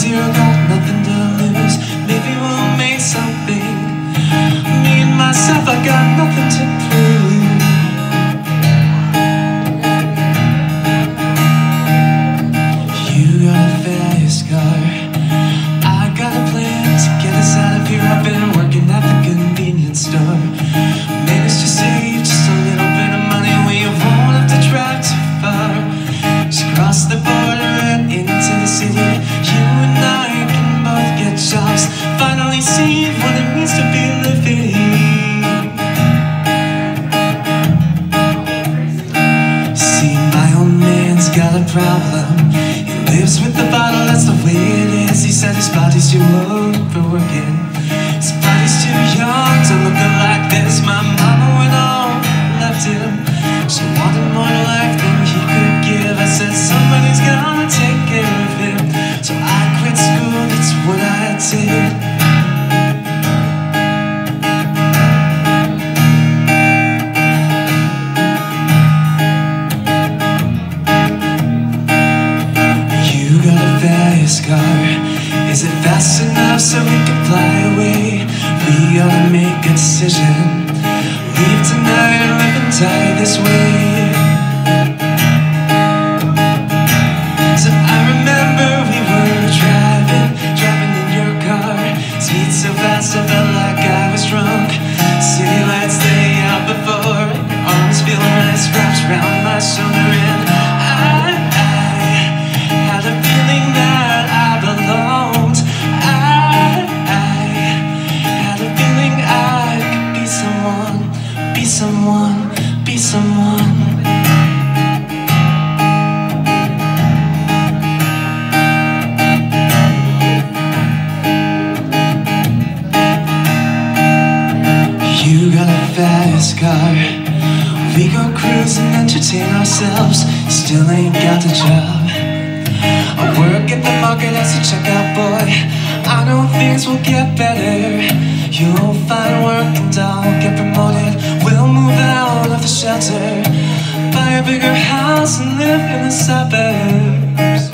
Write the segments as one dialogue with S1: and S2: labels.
S1: zero, got nothing to lose. Maybe we'll make something. Me and myself, I got nothing to prove. You got a failure scar, I got a plan to get us out of here. I've been working at the convenience store. Managed to save just a little bit of money where you won't have to drive too far. Just cross the border and into the city. You and I can both get jobs, finally see what it means to be living. See, my old man's got a problem. He lives with the bottle, that's the way it is. He said his body's too old for working, his body's too young to look like this. My mama went on, left him. She wanted more to life than he could give. I said somebody's gonna take care of him, so I quit school, that's what I did. You got a failure scar, is it fast enough so we can fly away? We gotta make a decision, leave tonight or live and die this way. So I remember we were driving in your car. Speed so fast I felt like I was drunk. City lights lay out before, your arms feel nice wrapped around my shoulder. And I had a feeling that I belonged. I had a feeling I could be someone, be someone, be someone. You got a fast car, we go cruise and entertain ourselves. Still ain't got the job. I work at the market as a checkout boy. I know things will get better. You'll find work and I'll get promoted. We'll move out of the shelter, buy a bigger house and live in the suburbs.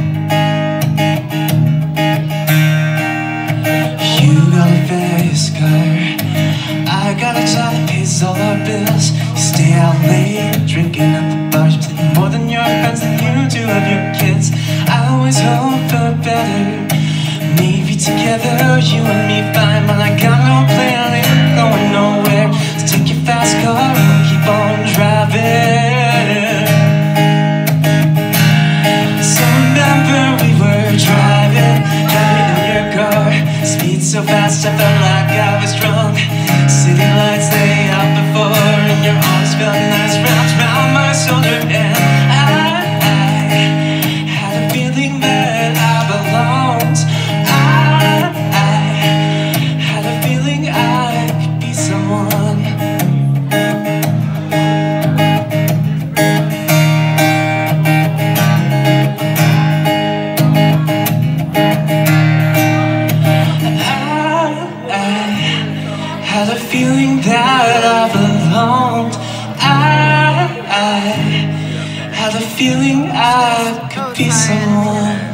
S1: You got a face car, I got a job that pays all our bills. You stay out late, drinking at the bars, playing more than your friends than you do of your kids. I always hope for better, maybe together, you and me fine. But I got no plan, ain't going nowhere. So take your fast car and keep on driving. So remember we were driving in your car. Speed so fast I felt like I was drunk. City lights lay out before, and your arms felt nice wrapped around my shoulder. And I had a feeling that I belonged. I had a feeling I could be someone. Had a feeling that I belonged. I had a feeling I could be someone.